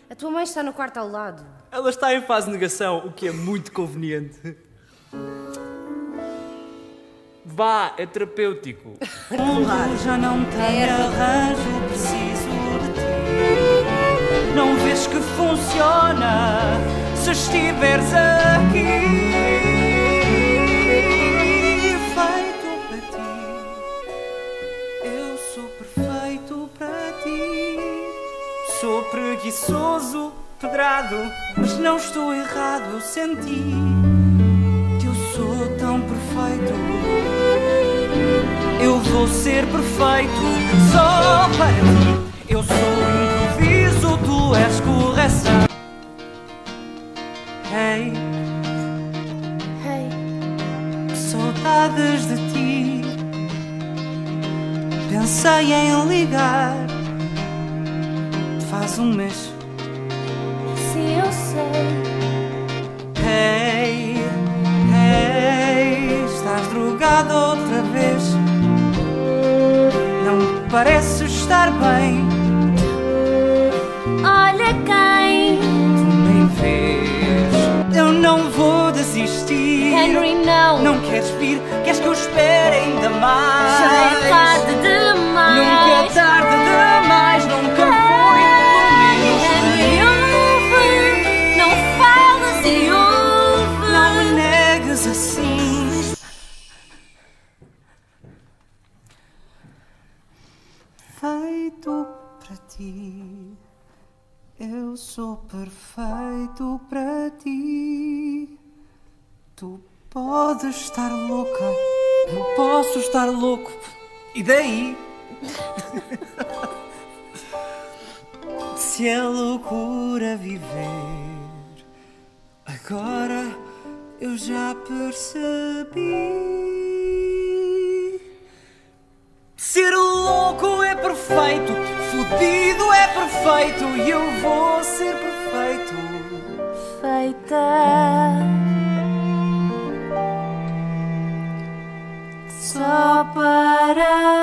A tua mãe está no quarto ao lado. Ela está em fase de negação, o que é muito conveniente. Vá, é terapêutico. Claro. Já não tenho arranjo, preciso de ti. Não vês que funciona se estiveres aqui. Feito para ti, eu sou perfeito para ti. Sou preguiçoso, pedrado, mas não estou errado, eu senti que eu sou tão perfeito. Eu vou ser perfeito só para ti. Eu sou improviso, tu és correção. Hey, Hey, que saudades de ti. Pensei em ligar. Faz um mês. sim, eu sei. Hey, hey, estás drogado outra vez. Não pareces estar bem. Olha quem. Tu nem vês. Eu não vou desistir. Henry, não. Não queres vir? Queres que eu espere ainda mais? Já é tarde demais. Nunca é tarde demais. Nunca foi, pelo menos. Henry, ouve. Não falas e ouve. Não me negues assim. Feito para ti, eu sou perfeito para ti. Tu podes estar louca, eu posso estar louco. E daí? Se é loucura viver, agora eu já percebi. Ser louco é perfeito, fodido é perfeito, e eu vou ser perfeito. Feita só para